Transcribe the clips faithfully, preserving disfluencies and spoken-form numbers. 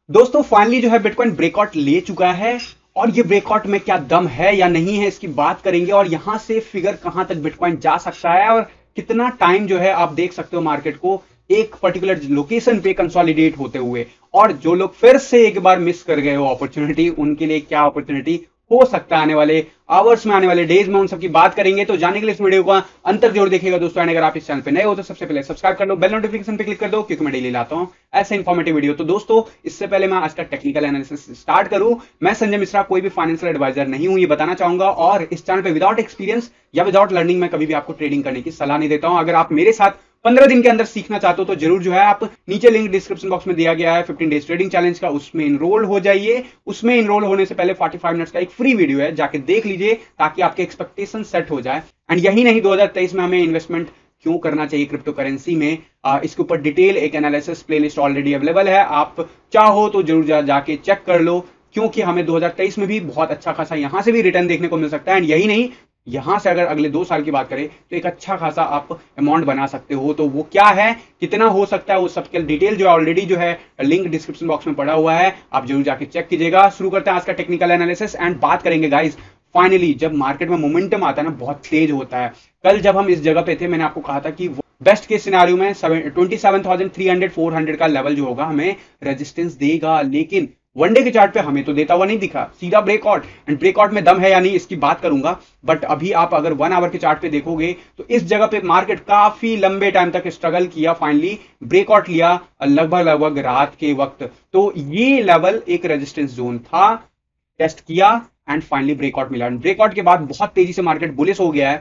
दोस्तों फाइनली जो है बिटकॉइन ब्रेकआउट ले चुका है और ये ब्रेकआउट में क्या दम है या नहीं है इसकी बात करेंगे और यहां से फिगर कहां तक बिटकॉइन जा सकता है और कितना टाइम जो है आप देख सकते हो मार्केट को एक पर्टिकुलर लोकेशन पे कंसोलिडेट होते हुए। और जो लोग फिर से एक बार मिस कर गए हो अपॉर्चुनिटी, उनके लिए क्या अपॉर्चुनिटी हो सकता है आने वाले आवर्स में, आने वाले डेज में, उन सबकी बात करेंगे। तो जानने के लिए इस वीडियो का अंतर जोड़ देखिएगा दोस्तों। अगर आप इस चैनल पे नए हो तो सबसे पहले सब्सक्राइब कर लो, बेल नोटिफिकेशन पे क्लिक कर दो, क्योंकि मैं डेली लाता हूं ऐसे इंफॉर्मेटिव वीडियो। तो दोस्तों इससे पहले मैं आज का टेक्निकल एनालिसिस स्टार्ट करूं, मैं संजय मिश्रा कोई भी फाइनेंशियल एडवाइजर नहीं हूं, ये बताना चाहूंगा। और इस चैनल पे विदाउट एक्सपीरियंस या विदाउट लर्निंग मैं कभी भी आपको ट्रेडिंग करने की सलाह नहीं देता हूं। अगर आप मेरे साथ पंद्रह दिन के अंदर सीखना चाहते हो तो जरूर जो है आप नीचे लिंक डिस्क्रिप्शन बॉक्स में दिया गया है फिफ्टीन डेज ट्रेडिंग चैलेंज का, उसमें इनरोल हो जाइए। उसमें इनरोल होने से पहले पैंतालीस मिनट्स का एक फ्री वीडियो है, जाके देख लीजिए ताकि आपके एक्सपेक्टेशन सेट हो जाए। एंड यही नहीं, दो हज़ार तेईस में हमें इन्वेस्टमेंट क्यों करना चाहिए क्रिप्टो करेंसी में, आ, इसके ऊपर डिटेल एक एनालिसिस प्लेलिस्ट ऑलरेडी अवेलेबल है, आप चाहो तो जरूर जा, जाके चेक कर लो, क्योंकि हमें दो हज़ार तेईस में भी बहुत अच्छा खासा यहां से भी रिटर्न देखने को मिल सकता है। एंड यही नहीं, यहां से अगर अगले दो साल की बात करें तो एक अच्छा खासा आप अमाउंट बना सकते हो। तो वो क्या है, कितना हो सकता है, वो सबके डिटेल जो ऑलरेडी जो है लिंक डिस्क्रिप्शन बॉक्स में पड़ा हुआ है, आप जरूर जाके चेक कीजिएगा। शुरू करते हैं आज का टेक्निकल एनालिसिस एंड बात करेंगे गाइस। फाइनली जब मार्केट में मोमेंटम आता है ना, बहुत तेज होता है। कल जब हम इस जगह पे थे, मैंने आपको कहा था कि बेस्ट के सिनारियो में twenty seven thousand three hundred four hundred का लेवल जो होगा हमें रेजिस्टेंस देगा, लेकिन वनडे के चार्ट पे हमें तो देता हुआ नहीं दिखा, सीधा ब्रेकआउट। एंड ब्रेकआउट में दम है या नहीं इसकी बात करूंगा, बट अभी आप अगर वन आवर के चार्ट पे देखोगे तो इस जगह पे मार्केट काफी लंबे टाइम तक स्ट्रगल किया, फाइनली ब्रेकआउट लिया लगभग लगभग रात के वक्त। तो ये लेवल एक रेजिस्टेंस जोन था, टेस्ट किया एंड फाइनली ब्रेकआउट मिला। ब्रेकआउट के बाद बहुत तेजी से मार्केट बुलिश हो गया है।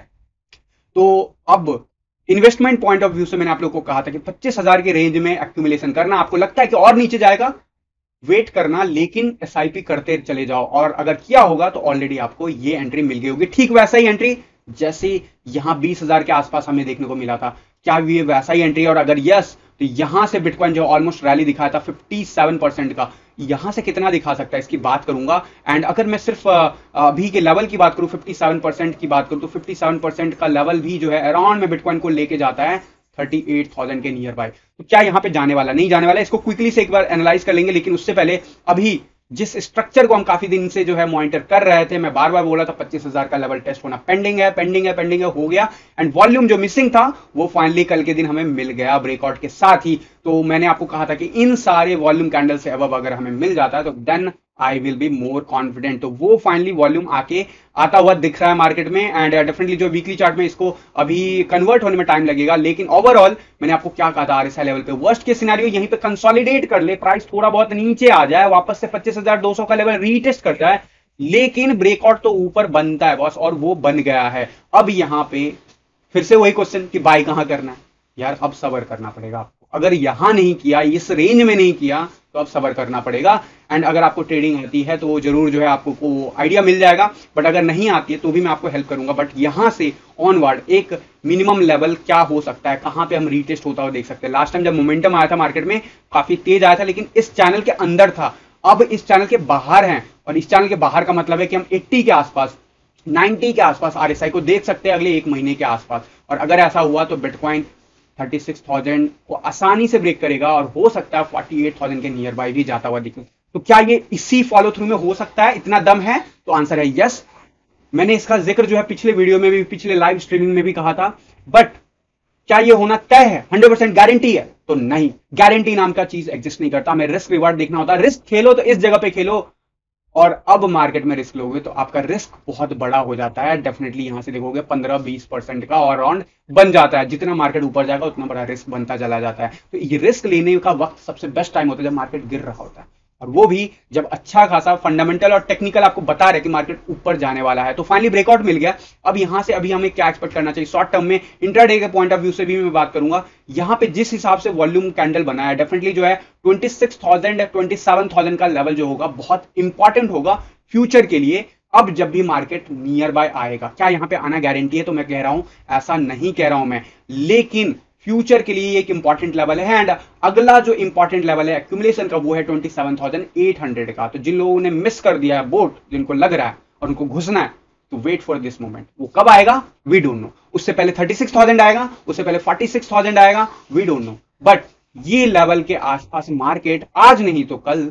तो अब इन्वेस्टमेंट पॉइंट ऑफ व्यू से मैंने आप लोगों को कहा था कि पच्चीस हजार के रेंज में एक्यूमुलेशन करना, आपको लगता है कि और नीचे जाएगा, वेट करना, लेकिन एसआईपी करते चले जाओ। और अगर किया होगा तो ऑलरेडी आपको ये एंट्री मिल गई होगी, ठीक वैसा ही एंट्री जैसे यहां बीस हजार के आसपास हमें देखने को मिला था। क्या ये वैसा ही एंट्री? और अगर यस, तो यहां से बिटकॉइन जो ऑलमोस्ट रैली दिखाया था सत्तावन परसेंट का, यहां से कितना दिखा सकता है इसकी बात करूंगा। एंड अगर मैं सिर्फ अभी के लेवल की बात करूं, सत्तावन परसेंट की बात करूं, तो सत्तावन परसेंट का लेवल भी जो है अराउंड में बिटकॉइन को लेके जाता है अड़तीस हज़ार के नियर बाय। तो क्या यहां पे जाने वाला? नहीं जाने वाला। इसको क्विकली से एक बार एनालाइज कर लेंगे, लेकिन उससे पहले अभी जिस स्ट्रक्चर को हम काफी दिन से जो है मॉनिटर कर रहे थे, मैं बार बार बोला था पच्चीस हजार का लेवल टेस्ट होना पेंडिंग है, पेंडिंग है, पेंडिंग है, हो गया। एंड वॉल्यूम जो मिसिंग था वो फाइनली कल के दिन हमें मिल गया ब्रेकआउट के साथ ही। तो मैंने आपको कहा था कि इन सारे वॉल्यूम कैंडल से अब अगर हमें मिल जाता है तो then I will be more confident. तो वो फाइनली वॉल्यूम आके आता हुआ दिख रहा है मार्केट में। एंड डेफिनेटली जो वीकली चार्ट में इसको अभी कन्वर्ट होने में टाइम लगेगा, लेकिन ओवरऑल मैंने आपको क्या कहा था, आरएसआई लेवल पे वर्स्ट के सिनेरियो यहीं पे कंसोलिडेट कर ले, प्राइस थोड़ा बहुत नीचे आ जाए, वापस से पच्चीस हजार दो सौ का लेवल रीटेस्ट करता है, लेकिन ब्रेकआउट तो ऊपर बनता है बॉस, और वो बन गया है। अब यहां पे फिर से वही क्वेश्चन कि बाय कहां करना है यार, अब सबर करना पड़ेगा आपको। अगर यहां नहीं किया, इस रेंज में नहीं किया, तो अब सबर करना पड़ेगा। एंड अगर आपको ट्रेडिंग आती है तो जरूर जो है आपको आइडिया मिल जाएगा, बट अगर नहीं आती है तो भी मैं आपको हेल्प करूंगा। बट यहां से ऑनवर्ड एक मिनिमम लेवल क्या हो सकता है, कहां पे हम रीटेस्ट होता हुआ देख सकते हैं। लास्ट टाइम जब मोमेंटम आया था मार्केट में काफी तेज आया था, लेकिन इस चैनल के अंदर था, अब इस चैनल के बाहर हैं। और इस चैनल के बाहर का मतलब है कि हम अस्सी के आसपास, नब्बे के आसपास आरएसआई को देख सकते हैं अगले एक महीने के आसपास। और अगर ऐसा हुआ तो बिटकॉइन छत्तीस हज़ार को आसानी से ब्रेक करेगा और हो सकता है अड़तालीस हज़ार के नियर बाय भी जाता हुआ दिखे। तो क्या ये इसी फॉलो थ्रू में हो सकता है? इतना दम है? तो आंसर है यस। मैंने इसका जिक्र जो है पिछले वीडियो में भी, पिछले लाइव स्ट्रीमिंग में भी कहा था। बट क्या ये होना तय है, हंड्रेड परसेंट गारंटी है? तो नहीं, गारंटी नाम का चीज एग्जिस्ट नहीं करता। हमें रिस्क रिवार्ड देखना होता है। रिस्क खेलो तो इस जगह पे खेलो, और अब मार्केट में रिस्क लोगे तो आपका रिस्क बहुत बड़ा हो जाता है। डेफिनेटली यहां से देखोगे पंद्रह बीस परसेंट का और राउंड बन जाता है। जितना मार्केट ऊपर जाएगा उतना बड़ा रिस्क बनता चला जाता है। तो ये रिस्क लेने का वक्त सबसे बेस्ट टाइम होता है जब मार्केट गिर रहा होता है, और वो भी जब अच्छा खासा फंडामेंटल और टेक्निकल आपको बता रहे कि मार्केट ऊपर जाने वाला है। तो फाइनली ब्रेकआउट मिल गया। अब यहां से अभी हमें क्या एक्सपेक्ट करना चाहिए शॉर्ट टर्म में, इंट्राडे के पॉइंट ऑफ व्यू से भी मैं बात करूंगा। यहां पे जिस हिसाब से वॉल्यूम कैंडल बना है, डेफिनेटली जो है छब्बीस हज़ार सत्ताईस हज़ार का लेवल जो होगा बहुत इंपॉर्टेंट होगा फ्यूचर के लिए। अब जब भी मार्केट नियर बाय आएगा, क्या यहां पे आना गारंटी है? तो मैं कह रहा हूं ऐसा नहीं कह रहा हूं मैं, लेकिन फ्यूचर के लिए एक इंपॉर्टेंट लेवल है। एंड अगला जो इंपॉर्टेंट लेवल है एक्यूमुलेशन का, वो है सत्ताईस हज़ार आठ सौ का। तो जिन लोगों ने मिस कर दिया है बोट, जिनको लग रहा है और उनको घुसना है, तो वेट फॉर दिस मोमेंट। वो कब आएगा वी डोंट नो। उससे पहले छत्तीस हज़ार आएगा, उससे पहले छियालीस हज़ार आएगा, वी डोंट नो। बट ये लेवल के आसपास मार्केट आज नहीं तो कल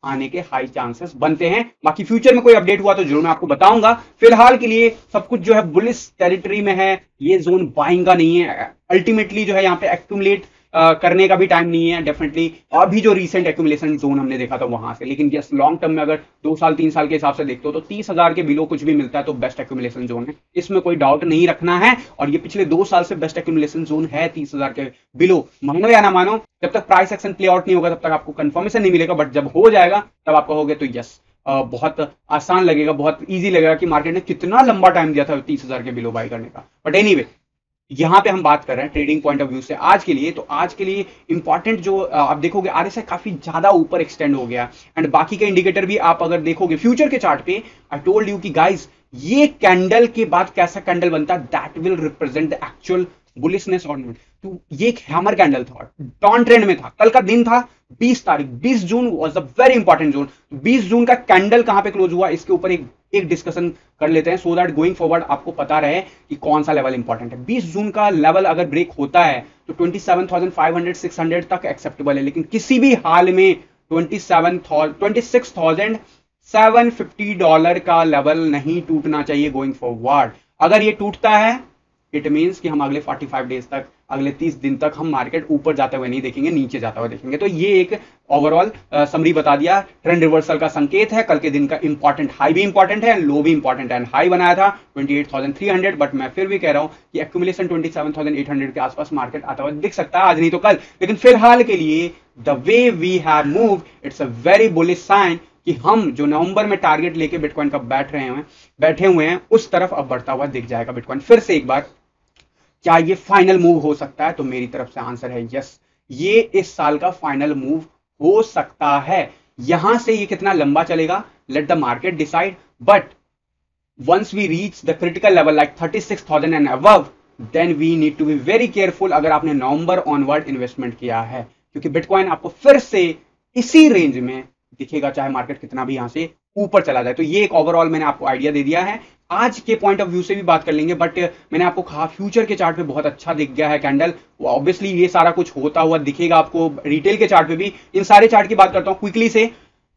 आने के हाई चांसेस बनते हैं। बाकी फ्यूचर में कोई अपडेट हुआ तो जरूर मैं आपको बताऊंगा। फिलहाल के लिए सब कुछ जो है बुलिश टेरिटरी में है, ये जोन बाइंग का नहीं है। अल्टीमेटली जो है यहाँ पे एक्यूमुलेट Uh, करने का भी टाइम नहीं है डेफिनेटली। अभी जो रीसेंट एक्यूमुलेशन जोन हमने देखा था वहां से, लेकिन यस लॉन्ग टर्म में अगर दो साल तीन साल के हिसाब से देखते हो तो तीस हजार के बिलो कुछ भी मिलता है तो बेस्ट एक्यूमुलेशन जोन है, इसमें कोई डाउट नहीं रखना है। और ये पिछले दो साल से बेस्ट एक्यूमुलेशन जोन है तीस हजार के बिलो, मानो या ना मानो। जब तक प्राइस एक्शन प्ले आउट नहीं होगा तब तक आपको कंफर्मेशन नहीं मिलेगा, बट जब हो जाएगा तब आप कहोगे तो यस Uh, बहुत आसान लगेगा, बहुत इजी लगेगा कि मार्केट ने कितना लंबा टाइम दिया था तीस हजार के बिलो बाय करने का। बट एनीवे यहां पे हम बात कर रहे हैं ट्रेडिंग पॉइंट ऑफ व्यू से आज के लिए। तो आज के लिए इंपॉर्टेंट जो आप देखोगे आरएसआई काफी ज्यादा ऊपर एक्सटेंड हो गया, एंड बाकी के इंडिकेटर भी आप अगर देखोगे फ्यूचर के चार्ट पे, आई टोल्ड यू कि गाइस ये कैंडल के बाद कैसा कैंडल बनता है that will represent the actual bullishness और नॉट। तो ये एक हैमर कैंडल था, डाउन ट्रेंड में था। कल का दिन था बीस तारीख, बीस June was a very important zone. बीस जून का कैंडल कहां पे क्लोज हुआ इसके ऊपर एक एक डिस्कशन कर लेते हैं, सो दैट गोइंग फॉरवर्ड आपको पता रहे कि कौन सा लेवल इंपॉर्टेंट है। बीस जून का लेवल अगर ब्रेक होता है तो सत्ताईस हज़ार पाँच सौ छह सौ तक एक्सेप्टेबल है, लेकिन किसी भी हाल में छब्बीस हज़ार सात सौ पचास डॉलर का लेवल नहीं टूटना चाहिए गोइंग फॉरवर्ड। अगर ये टूटता है इट मींस कि हम अगले पैंतालीस डेज तक, अगले तीस दिन तक हम मार्केट ऊपर जाते हुए नहीं देखेंगे, नीचे जाता हुआ देखेंगे। तो ये एक ओवरऑल समरी बता दिया, ट्रेंड रिवर्सल का संकेत है। कल के दिन का इंपॉर्टेंट हाई भी इंपॉर्टेंट है, लो भी इंपॉर्टेंट है। हाई बनाया था अट्ठाईस हज़ार तीन सौ, बट मैं फिर भी कह रहा हूं कि एक्यूमुलेशन सत्ताईस हज़ार आठ सौ के आसपास मार्केट आता हुआ दिख सकता है, आज नहीं तो कल। लेकिन फिलहाल के लिए the way we have moved it's a very bullish sign कि हम जो नवंबर में टारगेट लेके बिटकॉइन का बैठ रहे हैं बैठे हुए हैं उस तरफ अब बढ़ता हुआ दिख जाएगा बिटकॉइन। फिर से एक बार, क्या ये फाइनल मूव हो सकता है? तो मेरी तरफ से आंसर है यस, ये इस साल का फाइनल मूव हो सकता है। यहां से ये कितना लंबा चलेगा let the market decide, but once we reach the critical level like छत्तीस हज़ार and above then we need to be very careful अगर आपने नवंबर ऑनवर्ड इन्वेस्टमेंट किया है, क्योंकि बिटकॉइन आपको फिर से इसी रेंज में दिखेगा चाहे मार्केट कितना भी यहां से ऊपर चला जाए। तो ये एक ओवरऑल मैंने आपको आइडिया दे दिया है। आज के पॉइंट ऑफ व्यू से भी बात कर लेंगे, बट मैंने आपको कहा फ्यूचर के चार्ट पे बहुत अच्छा दिख गया है कैंडल। ऑब्वियसली ये सारा कुछ होता हुआ दिखेगा आपको रिटेल के चार्ट पे भी। इन सारे चार्ट की बात करता हूं क्विकली से।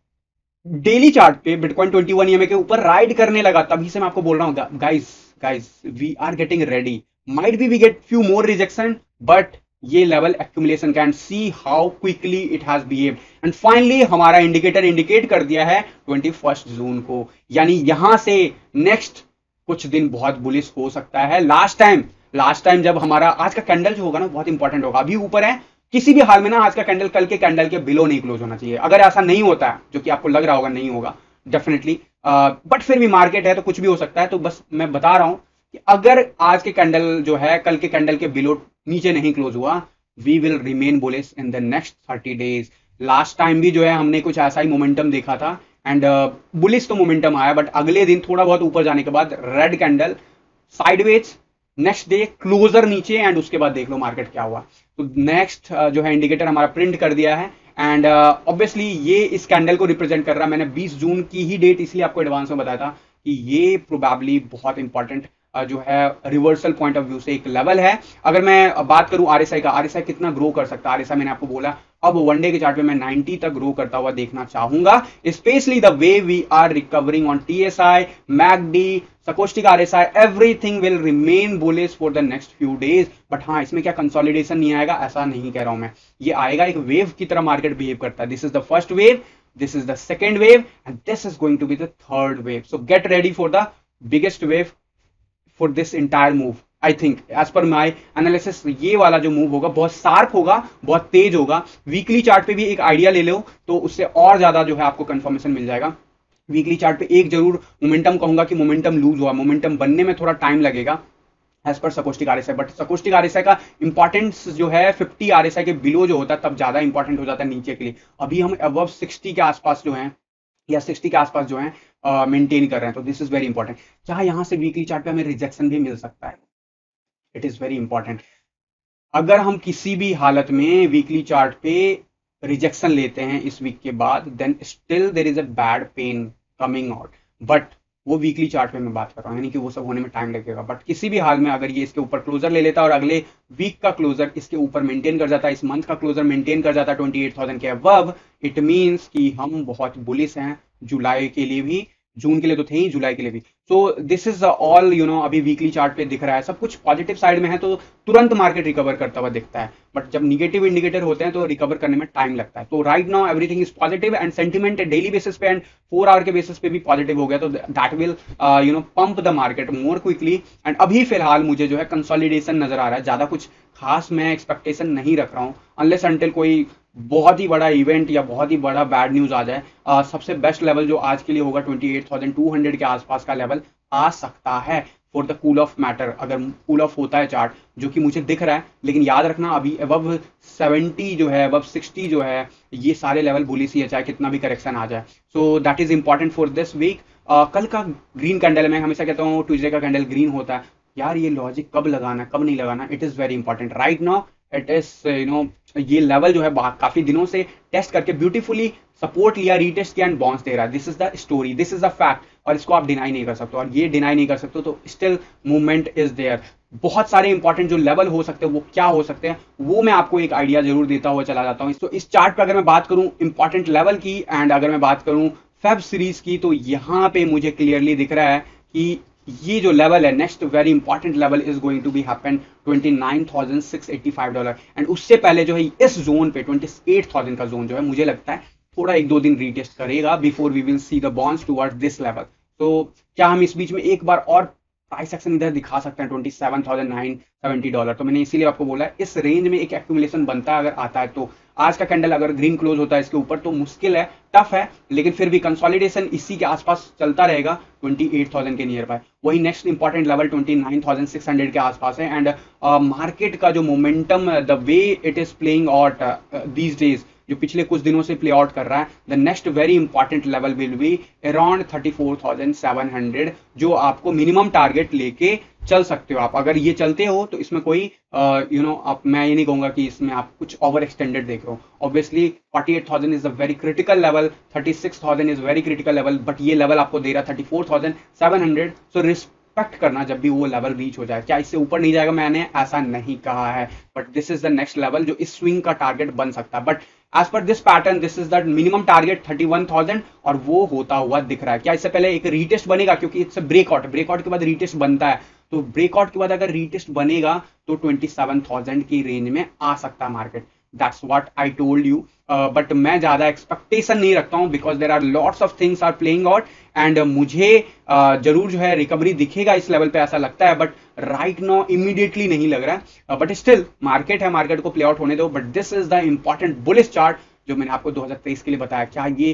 डेली चार्ट पे बिटकॉइन इक्कीस ईएमए के ऊपर राइड करने लगा, तभी से मैं आपको बोल रहा हूं guys guys we are getting ready, might be we get few more rejection, but ये level accumulation can see how quickly it has behaved. And finally हमारा इंडिकेटर इंडिकेट कर दिया है इक्कीस जून को, यानी यहां से नेक्स्ट कुछ दिन बहुत बुलिश हो सकता है। लास्ट टाइम लास्ट टाइम जब हमारा आज का कैंडल जो होगा ना बहुत इंपॉर्टेंट होगा। अभी ऊपर है, किसी भी हाल में ना आज का कैंडल कल के कैंडल के बिलो नहीं क्लोज होना चाहिए। अगर ऐसा नहीं होता है, जो कि आपको लग रहा होगा नहीं होगा डेफिनेटली, बट फिर भी मार्केट है तो कुछ भी हो सकता है। तो बस मैं बता रहा हूं कि अगर आज के कैंडल जो है कल के कैंडल के बिलो नीचे नहीं क्लोज हुआ, we will remain bullish in the next thirty days. Last time भी जो है हमने कुछ ऐसा ही मोमेंटम देखा था, एंड बुलिश तो मोमेंटम आया, बट अगले दिन थोड़ा बहुत ऊपर जाने के बाद red candle sideways, next day closure नीचे, एंड उसके बाद देख लो मार्केट क्या हुआ। तो नेक्स्ट uh, जो है इंडिकेटर हमारा प्रिंट कर दिया है, एंड ऑब्वियसली uh, ये इस कैंडल को रिप्रेजेंट कर रहा है। मैंने बीस जून की ही डेट इसलिए आपको एडवांस में बताया था कि ये प्रोबेबली बहुत इंपॉर्टेंट जो है रिवर्सल पॉइंट ऑफ व्यू से एक लेवल है। अगर मैं बात करूं आरएसआई का, आरएसआई कितना ग्रो कर सकता है? आरएसआई मैंने आपको बोला अब वनडे के चार्ट पे मैं नब्बे तक ग्रो करता हुआ देखना चाहूंगा, specially the way we are recovering on TSI, MACD, stochastic RSI, everything will remain bullish for the next few days. But हाँ, इसमें क्या कंसोलिडेशन नहीं आएगा ऐसा नहीं कह रहा हूं मैं, ये आएगा एक वेव की तरह मार्केट बिहेव करता है। This is the first wave, this is the second wave, and this is going to be the third wave. So get ready for the biggest wave for this entire move. I think as per my analysis ये वाला जो move होगा बहुत sharp होगा, बहुत तेज होगा। Weekly chart पे भी एक आइडिया ले लो तो उससे और ज्यादा जो है आपको कंफर्मेशन मिल जाएगा। वीकली चार्ट पे एक जरूर मोमेंटम कहूंगा कि मोमेंटम लूज हुआ, मोमेंटम बनने में थोड़ा टाइम लगेगा as per stochastic RSI, but stochastic RSI का इंपॉर्टेंस जो है पचास आरएसआई के बिलो जो होता है तब ज्यादा इंपॉर्टेंट हो जाता है नीचे के लिए। अभी हम अबव साठ के आसपास जो है या साठ के आसपास जो है मेंटेन uh, कर रहे हैं, तो दिस इज वेरी इंपॉर्टेंट। चाहे यहां से वीकली चार्ट पे हमें रिजेक्शन भी मिल सकता है, इट इज वेरी इंपॉर्टेंट। अगर हम किसी भी हालत में वीकली चार्ट पे रिजेक्शन लेते हैं इस वीक के बाद, then still there is a bad pain coming out, but वो वीकली चार्ट पे मैं बात कर रहा हूँ, यानी कि वो सब होने में टाइम लगेगा। बट किसी भी हाल में अगर ये इसके ऊपर क्लोजर ले लेता और अगले वीक का क्लोजर इसके ऊपर मेंटेन कर जाता, इस मंथ का क्लोजर मेंटेन कर जाता ट्वेंटी एट थाउजेंड के अबव, इट मीन्स कि हम बहुत बुलिश हैं जुलाई के लिए भी, जून के लिए तो थे ही, जुलाई के लिए भी। So this is all you know, अभी वीकली चार्ट पे दिख रहा है सब कुछ पॉजिटिव साइड में है तो तुरंत मार्केट रिकवर करता हुआ दिखता है, बट जब निगेटिव इंडिकेटर होते हैं तो रिकवर करने में टाइम लगता है। तो right now everything is positive and sentiment daily basis पे एंड फोर आवर के बेसिस पे भी पॉजिटिव हो गया, तो that will you know pump the market more quickly. And अभी फिलहाल मुझे जो है कंसोलिडेशन नजर आ रहा है, ज्यादा कुछ खास मैं एक्सपेक्टेशन नहीं रख रहा हूँ अनलेस अनटिल कोई बहुत ही बड़ा इवेंट या बहुत ही बड़ा बैड न्यूज आ जाए। uh, सबसे बेस्ट लेवल जो आज के लिए होगा twenty eight thousand two hundred के आसपास का लेवल आ सकता है for the cool off matter, अगर कूल ऑफ होता है चार्ट, जो कि मुझे दिख रहा है। लेकिन याद रखना अभी अबव सेवेंटी जो है, अबव सिक्सटी जो है, ये सारे लेवल बुलिश ही है चाहे कितना भी करेक्शन आ जाए। So that is important for this week. कल का ग्रीन कैंडल, मैं हमेशा कहता हूँ ट्यूजडे का कैंडल ग्रीन होता है यार, ये लॉजिक कब लगाना कब नहीं लगाना, it is very important right now. It is you know, ये लेवल जो है काफी दिनों से टेस्ट करके ब्यूटीफुली सपोर्ट लिया, रीटेस्ट किया एंड बाउंस दे रहा है। This is the story, this is the fact, और इसको आप डिनाई नहीं कर सकते, और ये डिनाई नहीं कर सकते तो स्टिल मूवमेंट इज देयर। बहुत सारे इंपॉर्टेंट जो लेवल हो सकते हैं वो क्या हो सकते हैं, वो मैं आपको एक आइडिया जरूर देता हुआ चला जाता हूँ। तो इस चार्ट पर अगर मैं बात करूं इंपॉर्टेंट लेवल की, एंड अगर मैं बात करूं फेब सीरीज की, तो यहां पे मुझे क्लियरली दिख रहा है कि ये जो लेवल है next very important level is going to be happen twenty nine thousand six eighty five dollar. And उससे पहले जो है इस जोन पे ट्वेंटी एट थाउजेंड का जोन जो है मुझे लगता है थोड़ा एक दो दिन रीटेस्ट करेगा before we will see the bounce towards this level. तो क्या हम इस बीच में एक बार और प्राइस एक्शन इधर दिखा सकते हैं twenty seven thousand nine seventy dollar? तो मैंने इसीलिए आपको बोला है इस रेंज में एक एक्यूमुलेशन बनता है अगर आता है तो। आज का कैंडल अगर ग्रीन क्लोज होता है इसके ऊपर तो मुश्किल है, टफ है, लेकिन फिर भी कंसोलिडेशन इसी के आसपास चलता रहेगा ट्वेंटी एट थाउजेंड के नियर बाय। वही next important level twenty nine thousand six hundred के आसपास है। एंड मार्केट का जो momentum, the way it is playing out these days, जो पिछले कुछ दिनों से प्ले आउट कर रहा है, the next very important level will be around thirty four thousand seven hundred, जो आपको मिनिमम टारगेट लेके चल सकते हो आप। अगर ये चलते हो तो इसमें कोई यू नो आप, मैं ये नहीं कहूंगा कि इसमें आप कुछ ओवर एक्सटेंडेड देख रहे हो। Obviously forty eight thousand is a very critical level, thirty six thousand is very critical level, but ये लेवल आपको दे रहा है thirty four thousand seven hundred. So respect करना जब भी वो लेवल रीच हो जाए। क्या इससे ऊपर नहीं जाएगा? मैंने ऐसा नहीं कहा है, but this is the next level जो इस स्विंग का टारगेट बन सकता है। But as per this pattern this is the minimum target thirty one thousand, और वो होता हुआ दिख रहा है। क्या इससे पहले एक रीटेस्ट बनेगा? क्योंकि इट्स ब्रेकआउट, ब्रेकआउट के बाद रीटेस्ट बनता है, तो ब्रेकआउट के बाद अगर रीटेस्ट बनेगा तो ट्वेंटी सेवन थाउजेंड की रेंज में आ सकता है market. That's what I told you. But मैं ज्यादा एक्सपेक्टेशन नहीं रखता हूं because there are lots of things are playing out, and मुझे uh, जरूर जो है रिकवरी दिखेगा इस लेवल पे ऐसा लगता है, बट राइट नाउ इमीडिएटली नहीं लग रहा है। बट स्टिल मार्केट है, मार्केट को प्ले आउट होने दो। But this is the important bullish chart जो मैंने आपको दो हज़ार तेईस के लिए बताया, क्या ये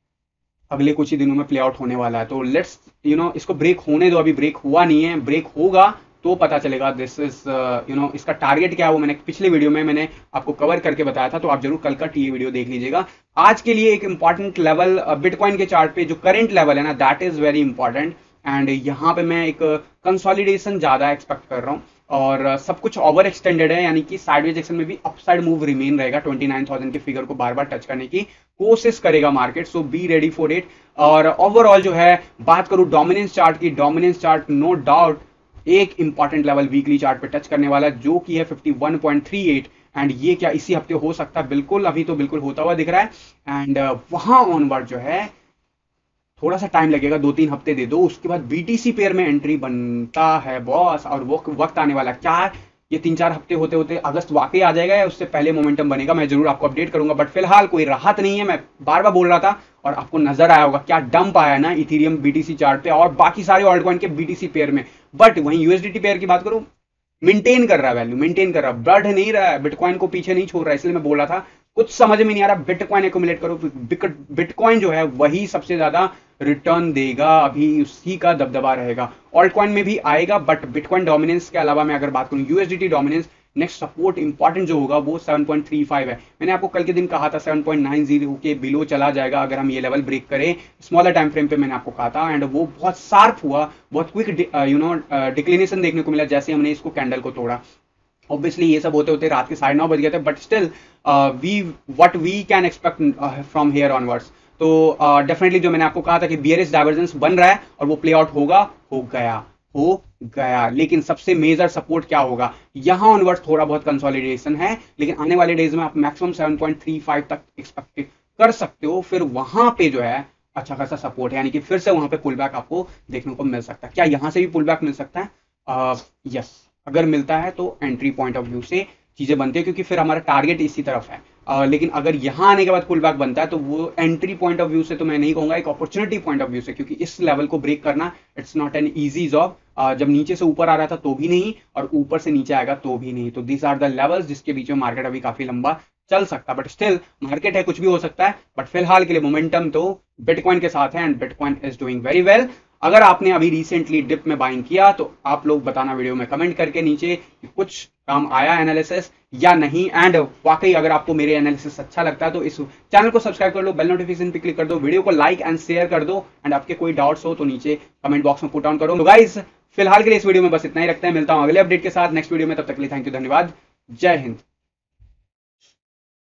अगले कुछ ही दिनों में प्ले आउट होने वाला है? तो लेट्स यू नो इसको ब्रेक होने दो, अभी ब्रेक हुआ नहीं है, ब्रेक होगा तो पता चलेगा। दिस इज यू नो इसका टारगेट क्या है वो मैंने पिछले वीडियो में मैंने आपको कवर करके बताया था, तो आप जरूर कल का टी वीडियो देख लीजिएगा। आज के लिए एक इंपॉर्टेंट लेवल बिटकॉइन के चार्ट पे जो करंट लेवल है ना, that is very important, and यहाँ पे मैं एक कंसोलिडेशन ज्यादा एक्सपेक्ट कर रहा हूँ, और uh, सब कुछ ओवर एक्सटेंडेड है, यानी कि साइडवेज एक्शन में भी अपसाइड मूव रिमेन रहेगा। ट्वेंटी नाइन थाउजेंड के फिगर को बार बार टच करने की कोशिश करेगा मार्केट, so be ready for it. और ओवरऑल जो है बात करूं डोमिनेंस चार्ट की, डोमिनेंस चार्ट नो डाउट एक इंपॉर्टेंट लेवल वीकली चार्ट पे टच करने वाला जो कि है fifty one point three eight, and ये क्या इसी हफ्ते हो सकता है? बिल्कुल, अभी तो बिल्कुल होता हुआ दिख रहा है। एंड uh, वहां ऑनवर्ड जो है थोड़ा सा टाइम लगेगा, दो तीन हफ्ते दे दो, उसके बाद बीटीसी पेयर में एंट्री बनता है बॉस, और वो वक्त आने वाला। क्या ये तीन चार हफ्ते होते होते अगस्त वाकई आ जाएगा या उससे पहले मोमेंटम बनेगा? मैं जरूर आपको अपडेट करूंगा, बट फिलहाल कोई राहत नहीं है। मैं बार बार बोल रहा था और आपको नजर आया होगा क्या डंप आया ना इथेरियम बीटीसी चार्ट पे और बाकी सारे ऑल्ट कॉइन के बीटीसी पेयर में। बट वहीं यूएसडीटी पेयर की बात करूं, मेंटेन कर रहा है वैल्यू, मेंटेन कर रहा है, बढ़ नहीं रहा है, बिटकॉइन को पीछे नहीं छोड़ रहा है। इसलिए मैं बोल रहा था कुछ समझ में नहीं आ रहा, बिटकॉइन एक्यूमुलेट करो, बिटकॉइन जो है वही सबसे ज्यादा रिटर्न देगा, अभी उसी का दबदबा रहेगा। ऑल्ट कॉइन में भी आएगा, बट बिटकॉइन डोमिनेंस के अलावा मैं अगर बात करूं USDT dominance, next support important जो होगा वो सेवन पॉइंट थ्री फाइव है। मैंने आपको कल के दिन कहा था सेवन पॉइंट नाइन जीरो के बिलो चला जाएगा अगर हम ये लेवल ब्रेक करें, स्मॉलर टाइम फ्रेम पे मैंने आपको कहा था, एंड वो बहुत शार्प हुआ, बहुत क्विक यू नो डिक्लिनेशन देखने को मिला जैसे हमने इसको कैंडल को तोड़ा। ऑब्वियसली ये सब होते होते रात के साढ़े नौ बज गए थे, but still we what we can expect from here onwards, तो डेफिनेटली uh, जो मैंने आपको कहा था कि बियरिश डाइवर्जेंस बन रहा है और वो प्ले आउट होगा, हो गया हो गया। लेकिन सबसे मेजर सपोर्ट क्या होगा, यहां ऑनवर्ड थोड़ा बहुत कंसोलिडेशन है, लेकिन आने वाले डेज में आप maximum seven point three five तक एक्सपेक्ट कर सकते हो। फिर वहां पे जो है अच्छा खासा सपोर्ट है, यानी कि फिर से वहां पे पुल बैक आपको देखने को मिल सकता है। क्या यहां से भी पुल बैक मिल सकता है? Yes uh, yes. अगर मिलता है तो एंट्री पॉइंट ऑफ व्यू से चीजें बनती है, क्योंकि फिर हमारा टारगेट इसी तरफ है। uh, लेकिन अगर यहां आने के बाद पुल बैक बनता है तो वो एंट्री पॉइंट ऑफ व्यू से तो मैं नहीं कहूंगा, एक अपॉर्चुनिटी पॉइंट ऑफ व्यू से, क्योंकि इस लेवल को ब्रेक करना it's not an easy job. जब नीचे से ऊपर आ रहा था तो भी नहीं, और ऊपर से नीचे आएगा तो भी नहीं। तो दिस आर द लेवल्स जिसके बीच में मार्केट अभी काफी लंबा चल सकता है, बट स्टिल मार्केट है, कुछ भी हो सकता है। बट फिलहाल के लिए मोमेंटम तो बिटकॉइन के साथ है, and bitcoin is doing very well. अगर आपने अभी रिसेंटली डिप में बाइंग किया तो आप लोग बताना वीडियो में कमेंट करके नीचे कि कुछ काम आया एनालिसिस या नहीं। एंड वाकई अगर आपको मेरे एनालिसिस अच्छा लगता है तो इस चैनल को सब्सक्राइब कर लो, बेल नोटिफिकेशन पे क्लिक कर दो, वीडियो को लाइक एंड शेयर कर दो, एंड आपके कोई डाउट्स हो तो नीचे कमेंट बॉक्स में पुट डाउन करो। तो गाइस फिलहाल के लिए इस वीडियो में बस इतना ही रखते हैं, मिलता हूं अगले अपडेट के साथ नेक्स्ट वीडियो में, तब तक के लिए थैंक यू, धन्यवाद, जय हिंद।